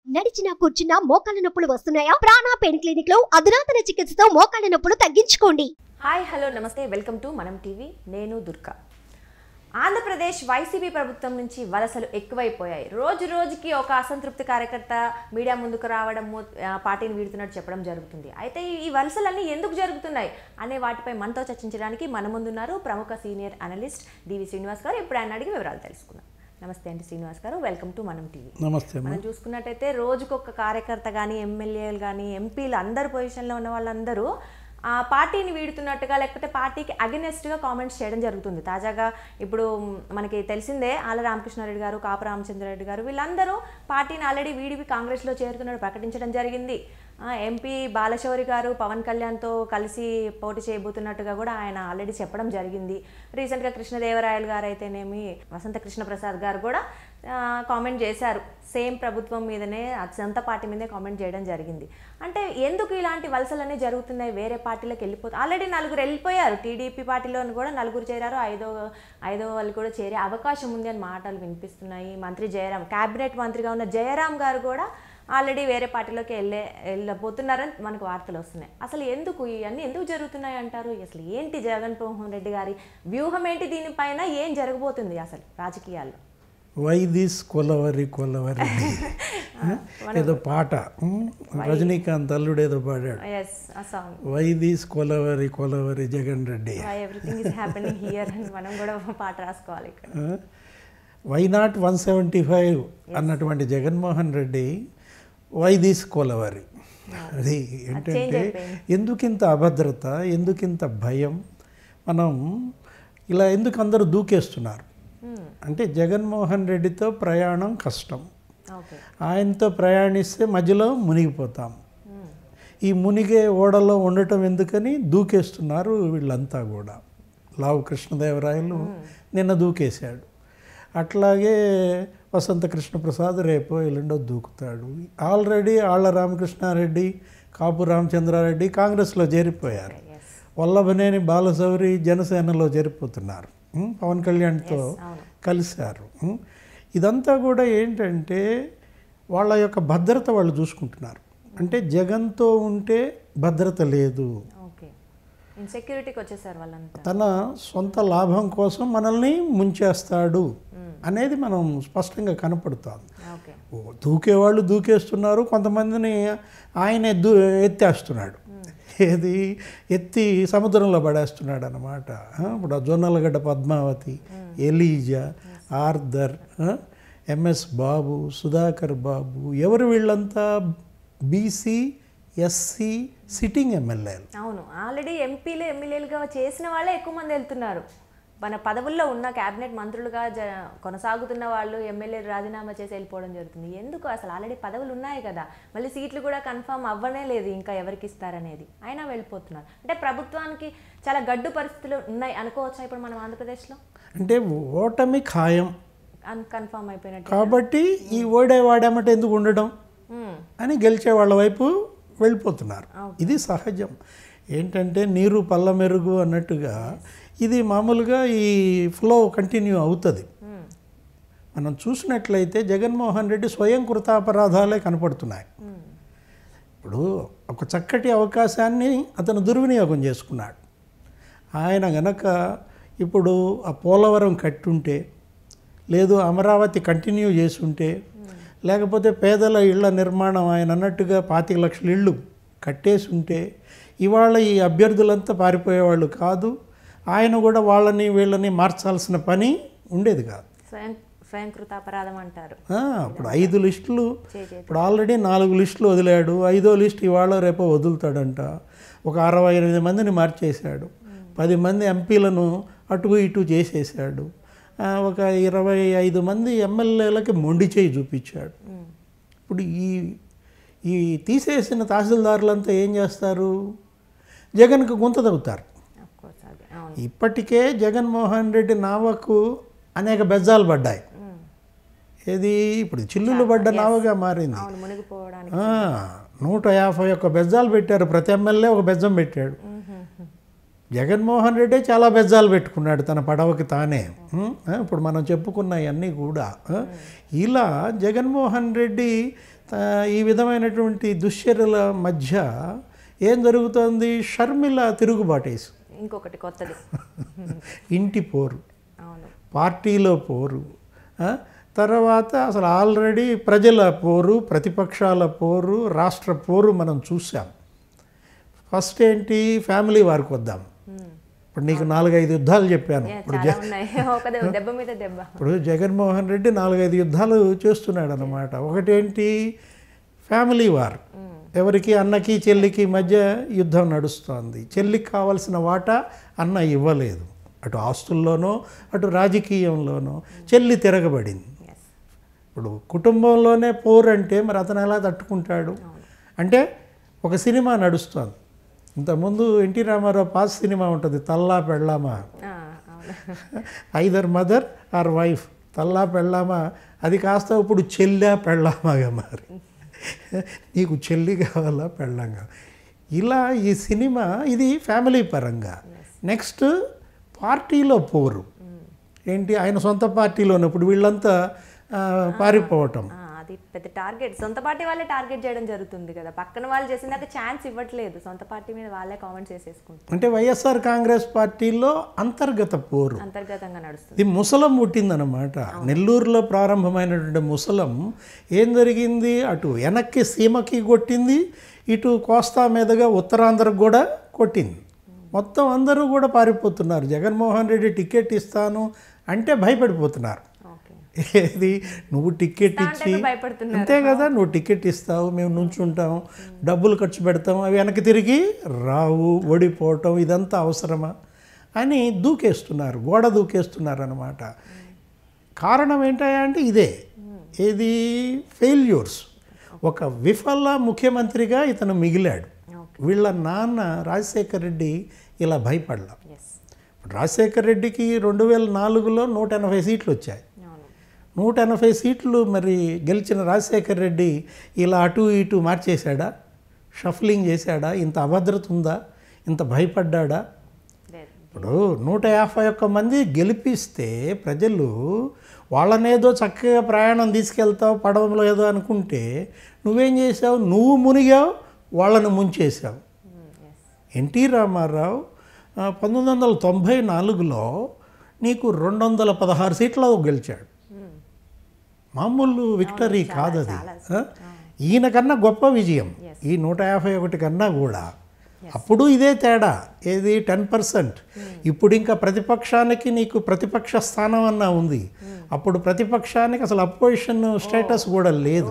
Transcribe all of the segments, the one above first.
నడిచినా కూర్చున్నా మోకాళ్ళ నొప్పులు వస్తున్నాయా? ప్రాణ పెయిన్ క్లినిక్ లో అధునాతన చికిత్సతో మోకాళ్ళ నొప్పులు తగ్గించుకోండి. Hi hello namaste, welcome to Manam TV. నేను దుర్గా. ఆంధ్రప్రదేశ్ వైసీపీ ప్రభుత్వం నుంచి వలసలు ఎక్కువైపోయాయి. రోజు రోజుకి ఒక అసంతృప్తి కార్యకర్త మీడియా ముందుకు రావడము, పార్టీని వీడుతున్నట్టు చెప్పడం జరుగుతుంది. అయితే ఈ వలసలన్నీ ఎందుకు జరుగుతున్నాయి అనే వాటిపై మనతో చర్చించడానికి మన ముందున్నారు ప్రముఖ సీనియర్ అనలిస్ట్ డివి శ్రీనివాస్ గారు. ఇప్పుడు ఆయన అడిగి వివరాలు తెలుసుకుందాం. నమస్తే అండి శ్రీనివాస్ గారు, వెల్కమ్ టు మనం టీవీ. నమస్తే. మనం చూసుకున్నట్టయితే రోజుకొక కార్యకర్త కానీ, ఎమ్మెల్యేలు కానీ, ఎంపీలు అందరు పొజిషన్లో ఉన్న వాళ్ళందరూ ఆ పార్టీని వీడుతున్నట్టుగా లేకపోతే పార్టీకి అగెనెస్ట్గా కామెంట్స్ చేయడం జరుగుతుంది. తాజాగా ఇప్పుడు మనకి తెలిసిందే, ఆళ్ళ రామకృష్ణారెడ్డి గారు, కాపు రామచంద్రారెడ్డి గారు వీళ్ళందరూ పార్టీని ఆల్రెడీ వీడిపి కాంగ్రెస్లో చేరుతున్నట్టు ప్రకటించడం జరిగింది. ఎంపీ బాలశౌరి గారు పవన్ కళ్యాణ్తో కలిసి పోటీ చేయబోతున్నట్టుగా కూడా ఆయన ఆల్రెడీ చెప్పడం జరిగింది. రీసెంట్గా కృష్ణదేవరాయలు గారు అయితేనేమి, వసంత కృష్ణ ప్రసాద్ గారు కూడా కామెంట్ చేశారు. సేమ్ ప్రభుత్వం మీదనే, సొంత పార్టీ మీదే కామెంట్ చేయడం జరిగింది. అంటే ఎందుకు ఇలాంటి వలసలన్నీ జరుగుతున్నాయి? వేరే పార్టీలకు వెళ్ళిపోతారు. ఆల్రెడీ నలుగురు వెళ్ళిపోయారు. టీడీపీ పార్టీలో కూడా నలుగురు చేరారు. ఐదో వాళ్ళు కూడా చేరే అవకాశం ఉంది అని మాటలు వినిపిస్తున్నాయి. మంత్రి జయరాం, క్యాబినెట్ మంత్రిగా ఉన్న జయరాం గారు కూడా ఆల్రెడీ వేరే పార్టీలోకి వెళ్ళబోతున్నారని మనకు వార్తలు వస్తున్నాయి. అసలు ఎందుకు ఇవన్నీ ఎందుకు జరుగుతున్నాయి అంటారు? అసలు ఏంటి జగన్మోహన్ రెడ్డి గారి వ్యూహం ఏంటి? దీనిపైన ఏం జరగబోతుంది అసలు రాజకీయాల్లో? వై దిస్ కొలవరి ఏదో పాట రజనీకాంత్ అల్లుడు ఏదో పాడాడు. వై దిస్ కొలవరి జగన్ రెడ్డి, మనం కూడా పాట రాసుకోవాలి. వై నాట్ 175 అన్నటువంటి జగన్మోహన్ రెడ్డి వై దిస్ కొలవరి. అది ఏంటంటే ఎందుకింత అభద్రత, ఎందుకింత భయం, మనం ఇలా ఎందుకు అందరూ దూకేస్తున్నారు అంటే జగన్మోహన్ రెడ్డితో ప్రయాణం కష్టం. ఆయనతో ప్రయాణిస్తే మధ్యలో మునిగిపోతాం. ఈ మునిగే ఓడలో ఉండటం ఎందుకని దూకేస్తున్నారు వీళ్ళంతా కూడా. లావు కృష్ణదేవరాయలు నిన్న దూకేశాడు. అట్లాగే వసంత కృష్ణ ప్రసాద్ రేపో ఎల్లుండో దూకుతాడు. ఆల్రెడీ ఆళ్ళ రామకృష్ణారెడ్డి, కాపు రామచంద్రారెడ్డి కాంగ్రెస్లో చేరిపోయారు. వల్లభనేని బాలశౌరి జనసేనలో చేరిపోతున్నారు. పవన్ కళ్యాణ్తో కలిశారు. ఇదంతా కూడా ఏంటంటే వాళ్ళ యొక్క భద్రత వాళ్ళు చూసుకుంటున్నారు. అంటే జగన్తో ఉంటే భద్రత లేదు, ఇన్సెక్యూరిటీకి వచ్చేసారు వాళ్ళంతా. తన సొంత లాభం కోసం మనల్ని ముంచేస్తాడు అనేది మనం స్పష్టంగా కనపడుతుంది. దూకేవాళ్ళు దూకేస్తున్నారు, కొంతమందిని ఆయన ఎత్తేస్తున్నాడు. ఏది ఎత్తి సముద్రంలో పడేస్తున్నాడు అన్నమాట. ఇప్పుడు Jonnalagadda Padmavathi, Eliza, Arthur, MS Babu, Sudhakar Babu, ఎవరు వీళ్ళంతా బీసీ ఎస్సీ సిట్టింగ్ ఎమ్మెల్యేలు. అవును, ఆల్రెడీ ఎంపీలు ఎమ్మెల్యేలుగా చేసిన వాళ్ళే ఎక్కువ మంది వెళ్తున్నారు. మన పదవుల్లో ఉన్న క్యాబినెట్ మంత్రులుగా కొనసాగుతున్న వాళ్ళు ఎమ్మెల్యేలు రాజీనామా చేసి వెళ్ళిపోవడం జరుగుతుంది. ఎందుకు? అసలు ఆల్రెడీ పదవులు ఉన్నాయి కదా, మళ్ళీ సీట్లు కూడా కన్ఫర్మ్ అవ్వనే లేదు ఇంకా ఎవరికి ఇస్తారనేది, అయినా వెళ్ళిపోతున్నారు. అంటే ప్రభుత్వానికి చాలా గడ్డు పరిస్థితులు ఉన్నాయి అనుకోవచ్చా ఇప్పుడు మనం ఆంధ్రప్రదేశ్లో? అంటే ఓటమి ఖాయం కన్ఫర్మ్ అయిపోయినట్టు కాబట్టి ఈ వాడేమంటే ఎందుకు ఉండడం అని గెలిచే వాళ్ళ వైపు వెళ్ళిపోతున్నారు. ఇది సహజం. ఏంటంటే నీరు పల్ల మెరుగు అన్నట్టుగా ఇది మామూలుగా ఈ ఫ్లో కంటిన్యూ అవుతుంది. మనం చూసినట్లయితే జగన్మోహన్ రెడ్డి స్వయం కృతాపరాధాలే కనపడుతున్నాయి. ఇప్పుడు ఒక చక్కటి అవకాశాన్ని అతను దుర్వినియోగం చేసుకున్నాడు. ఆయన గనక ఇప్పుడు ఆ పోలవరం కట్టుంటే, లేదు అమరావతి కంటిన్యూ చేసుంటే, లేకపోతే పేదల ఇళ్ల నిర్మాణం ఆయన అన్నట్టుగా 25 లక్షల ఇళ్ళు కట్టేసి ఉంటే ఇవాళ ఈ అభ్యర్థులంతా పారిపోయేవాళ్ళు కాదు. ఆయన కూడా వాళ్ళని వీళ్ళని మార్చాల్సిన పని ఉండేది కాదు. స్వయంకృత అపరాధం అంటారు. ఇప్పుడు 5 లిస్టులు, ఇప్పుడు ఆల్రెడీ 4 లిస్టులు వదిలాడు. 5వ లిస్ట్ ఇవాళ రేపో వదులుతాడంట. ఒక 68 మందిని మార్చేశాడు. 10 మంది ఎంపీలను అటు ఇటు చేసేసాడు. ఒక 25 మంది ఎమ్మెల్యేలకి మొండి చేయి చూపించాడు. ఇప్పుడు ఈ తీసేసిన తహసీల్దారులంతా ఏం చేస్తారు? జగన్కు గుంత తవ్వుతారు. ఇప్పటికే జగన్మోహన్ రెడ్డి నావకు అనేక బెజ్జాలు పడ్డాయి. ఏది ఇప్పుడు చిల్లులు పడ్డ నావగా మారింది. 151 బెజ్జాలు పెట్టారు. ప్రతి ఎమ్మెల్యే ఒక బెజ్జం పెట్టాడు. జగన్మోహన్ రెడ్డి చాలా బెజ్జాలు పెట్టుకున్నాడు తన పడవకి తానే. ఇప్పుడు మనం చెప్పుకున్నవన్నీ కూడా ఇలా జగన్మోహన్ రెడ్డి ఈ విధమైనటువంటి దుశ్చర్యల మధ్య ఏం జరుగుతోంది? షర్మిల తిరుగుబాటేసి ఇంకొకటి కొత్తది ఇంటి పోరు, అవును, పార్టీలో పోరు, తర్వాత అసలు ఆల్రెడీ ప్రజల పోరు, ప్రతిపక్షాల పోరు, రాష్ట్ర పోరు మనం చూసాం. ఫస్ట్ ఏంటి? ఫ్యామిలీ వారికి వద్దాం. ఇప్పుడు నీకు 4-5 యుద్ధాలు చెప్పాను. చాలా ఉన్నాయి, ఒక దెబ్బ మీద దెబ్బ. ఇప్పుడు జగన్మోహన్ రెడ్డి 4-5 యుద్ధాలు చేస్తున్నాడు అన్నమాట. ఒకటేంటి? Family war. ఎవరికి? అన్నకి చెల్లికి మధ్య యుద్ధం నడుస్తోంది. చెల్లికి కావాల్సిన వాటా అన్న ఇవ్వలేదు, అటు ఆస్తుల్లోనో అటు రాజకీయంలోనో చెల్లి తిరగబడింది. ఇప్పుడు కుటుంబంలోనే పోరు అంటే మరి అతను ఎలా తట్టుకుంటాడు? అంటే ఒక సినిమా నడుస్తోంది. ఇంతకుముందు ఎన్టీ రామారావు పాస్ సినిమా ఉంటుంది, తల్లా పెళ్ళామా, ఐదర్ మదర్ ఆర్ వైఫ్, తల్లా పెళ్ళామా. అది కాస్త ఇప్పుడు చెల్లా పెళ్ళామాగా మారి, నీకు చెల్లి కావాలా పెళ్ళాం కావాలా. ఇలా ఈ సినిమా ఇది ఫ్యామిలీ పరంగా. నెక్స్ట్ పార్టీలో పోరు ఏంటి? ఆయన సొంత పార్టీలో ఉన్నప్పుడు వీళ్ళంతా పారిపోవటం, అది పెద్ద టార్గెట్. సొంత పార్టీ వాళ్ళే టార్గెట్ చేయడం జరుగుతుంది కదా, పక్కన వాళ్ళు చేసినాక ఛాన్స్ ఇవ్వట్లేదు, సొంత పార్టీ మీద వాళ్ళే కామెంట్స్ చేసేసుకుంటారు. అంటే వైఎస్ఆర్ కాంగ్రెస్ పార్టీలో అంతర్గత పోరు అంతర్గతంగా నడుస్తుంది. ఇది ముసలం పుట్టిందనమాట. నెల్లూరులో ప్రారంభమైనటువంటి ముసలం ఏం జరిగింది? అటు వెనక్కి సీమకి కొట్టింది, ఇటు కోస్తా మీదుగా ఉత్తరాంధ్రకు కూడా కొట్టింది. మొత్తం అందరూ కూడా పారిపోతున్నారు. జగన్మోహన్ రెడ్డి టికెట్ ఇస్తాను అంటే భయపడిపోతున్నారు. ఏది? నువ్వు టికెట్ ఇచ్చి, అంతే కదా, నువ్వు టికెట్ ఇస్తావు, మేము నుంచుంటాం, డబ్బులు ఖర్చు పెడతాం, అవి వెనక్కి తిరిగి రావు, ఓడిపోవటం, ఇదంతా అవసరమా అని దూకేస్తున్నారు, గోడ దూకేస్తున్నారు అన్నమాట. కారణం ఏంటంటే అంటే ఇదే, ఏది? ఫెయిల్యూర్స్. ఒక విఫల ముఖ్యమంత్రిగా ఇతను మిగిలాడు. వీళ్ళ నాన్న రాజశేఖర్ రెడ్డి ఇలా భయపడలా. రాజశేఖర్ రెడ్డికి 2004లో 180 సీట్లు వచ్చాయి. 180 సీట్లు మరి గెలిచిన రాజశేఖర్ రెడ్డి ఇలా అటు ఇటు మార్చేశాడా? షఫ్లింగ్ చేశాడా? ఇంత అభద్రత ఉందా? ఇంత భయపడ్డా? ఇప్పుడు 151 మంది గెలిపిస్తే ప్రజలు వాళ్ళనేదో చక్కగా ప్రయాణం తీసుకెళ్తావు పడవలో ఏదో అనుకుంటే నువ్వేం చేసావు? నువ్వు మునిగావు, వాళ్ళను ముంచేశావు. ఎన్టీ రామారావు 1994లో నీకు 216 సీట్లలో గెలిచాడు. మామూలు విక్టరీ కాదు అది. ఈయన కన్నా గొప్ప విజయం ఈ 151 కన్నా కూడా. అప్పుడు ఇదే తేడా, ఏది? 10%. ఇప్పుడు ఇంకా ప్రతిపక్షానికి నీకు ప్రతిపక్ష స్థానం అన్నా ఉంది. అప్పుడు ప్రతిపక్షానికి అసలు అపోజిషన్ స్టేటస్ కూడా లేదు.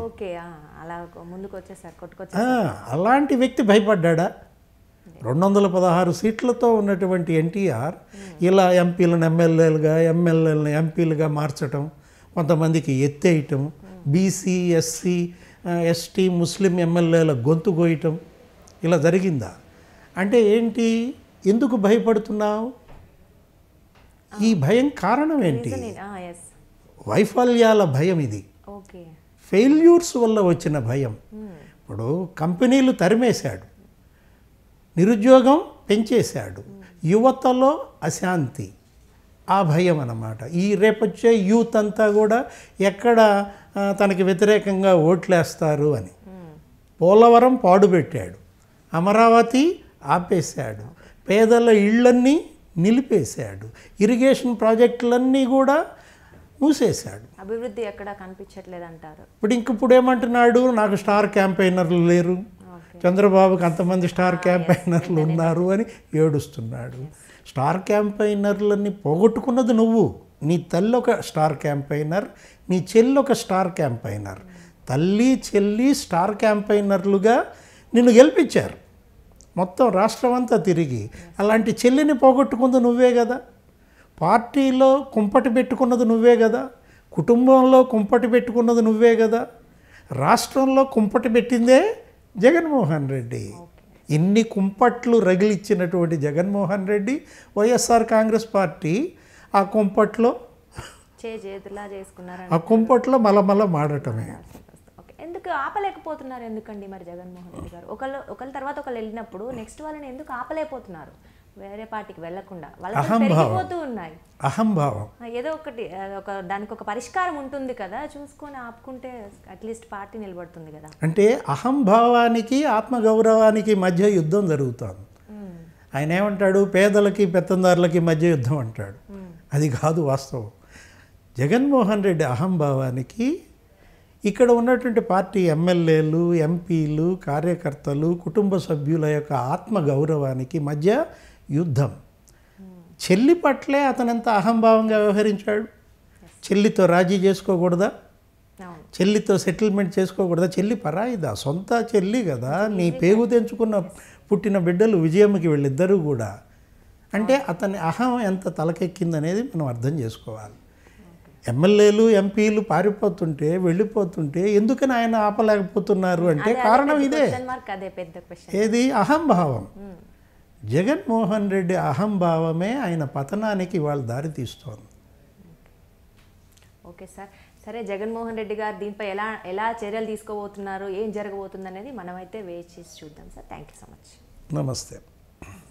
అలాంటి వ్యక్తి భయపడ్డా? 216 సీట్లతో ఉన్నటువంటి ఎన్టీఆర్ ఇలా ఎంపీలను ఎమ్మెల్యేలుగా, ఎమ్మెల్యేలను ఎంపీలుగా మార్చటం, కొంతమందికి ఎత్తేయటం, బీసీ, ఎస్సీ, ఎస్టీ, ముస్లిం ఎమ్మెల్యేల గొంతు కోయటం, ఇలా జరిగిందా? అంటే ఏంటి? ఎందుకు భయపడుతున్నావు? ఈ భయం కారణం ఏంటి? వైఫల్యాల భయం. ఇది ఫెయిల్యూర్స్ వల్ల వచ్చిన భయం. ఇప్పుడు కంపెనీలు తరిమేశాడు, నిరుద్యోగం పెంచేశాడు, యువతలో అశాంతి, ఆ భయం అన్నమాట. ఈ రేపొచ్చే యూత్ అంతా కూడా ఎక్కడ తనకి వ్యతిరేకంగా ఓట్లేస్తారు అని. పోలవరం పాడుపెట్టాడు, అమరావతి ఆపేశాడు, పేదల ఇళ్ళన్నీ నిలిపేశాడు, ఇరిగేషన్ ప్రాజెక్టులన్నీ కూడా మూసేశాడు. అభివృద్ధి ఎక్కడ కనిపించట్లేదు అంటారు. ఇప్పుడు ఏమంటున్నాడు? నాకు స్టార్ క్యాంపెయినర్లు లేరు, చంద్రబాబుకి అంతమంది స్టార్ క్యాంపెయినర్లు ఉన్నారు అని ఏడుస్తున్నాడు. స్టార్ క్యాంపెయినర్లని పోగొట్టుకున్నది నువ్వు. నీ తల్లి ఒక స్టార్ క్యాంపెయినర్, నీ చెల్లి ఒక స్టార్ క్యాంపెయినర్. తల్లి చెల్లి స్టార్ క్యాంపెయినర్లుగా నిన్ను గెలిపించారు మొత్తం రాష్ట్రం అంతా తిరిగి. అలాంటి చెల్లిని పోగొట్టుకుంది నువ్వే కదా. పార్టీలో కుంపటి పెట్టుకున్నది నువ్వే కదా. కుటుంబంలో కుంపటి పెట్టుకున్నది నువ్వే కదా. రాష్ట్రంలో కుంపటి పెట్టిందే జగన్మోహన్ రెడ్డి. ఇన్ని కుంపట్లు రగిలిచ్చినటువంటి Jaganmohan Reddy, YSR Congress party ఆ కుంపట్లో ఆ కుంపట్లో మలమల మాడటమే. ఎందుకు ఆపలేకపోతున్నారు? ఎందుకండి మరి జగన్మోహన్ రెడ్డి గారు ఒకళ్ళ తర్వాత ఒకళ్ళు వెళ్ళినప్పుడు నెక్స్ట్ వాళ్ళని ఎందుకు ఆపలేకపోతున్నారు? వేరే పార్టీకి వెళ్లకుండా వాళ్ళ అహంభావం. పెరిగిపోతూ ఉన్నాయి. అహంభావం. ఏదో ఒకటి దానికి ఒక పరిష్కారం ఉంటుంది కదా, చూసుకొని ఆపుకుంటే అట్లీస్ట్ పార్టీ నిలబడుతుంది కదా. అంటే అహంభావానికి ఆత్మగౌరవానికి మధ్య యుద్ధం జరుగుతుంది. ఆయన ఏమంటాడు, పేదలకి పెత్తందారులకి మధ్య యుద్ధం అంటాడు. అది కాదు వాస్తవం. జగన్మోహన్ రెడ్డి అహంభావానికి ఇక్కడ ఉన్నటువంటి పార్టీ ఎమ్మెల్యేలు, ఎంపీలు, కార్యకర్తలు, కుటుంబ సభ్యుల యొక్క ఆత్మగౌరవానికి మధ్య యుద్ధం. చెల్లి పట్లే అతనంత అహంభావంగా వ్యవహరించాడు. చెల్లితో రాజీ చేసుకోకూడదా? చెల్లితో సెటిల్మెంట్ చేసుకోకూడదా? చెల్లి పరాయిదా? సొంత చెల్లి కదా, నీ పేగు తెంచుకున్న పుట్టిన బిడ్డలు విజయమ్మకి వీళ్ళిద్దరూ కూడా. అంటే అతని అహం ఎంత తలకెక్కిందనేది మనం అర్థం చేసుకోవాలి. ఎమ్మెల్యేలు, ఎంపీలు పారిపోతుంటే, వెళ్ళిపోతుంటే ఎందుకని ఆయన ఆపలేకపోతున్నారు అంటే కారణం ఇదే. ఏది? అహంభావం. జగన్మోహన్ రెడ్డి అహంభావమే ఆయన పతనానికి వాళ్ళు దారి తీస్తోంది. ఓకే సార్, సరే జగన్మోహన్ రెడ్డి గారు దీనిపై ఎలా చర్యలు తీసుకోబోతున్నారు, ఏం జరగబోతుంది అనేది మనమైతే వేచి చేసి చూద్దాం sir. Thank you so much. నమస్తే.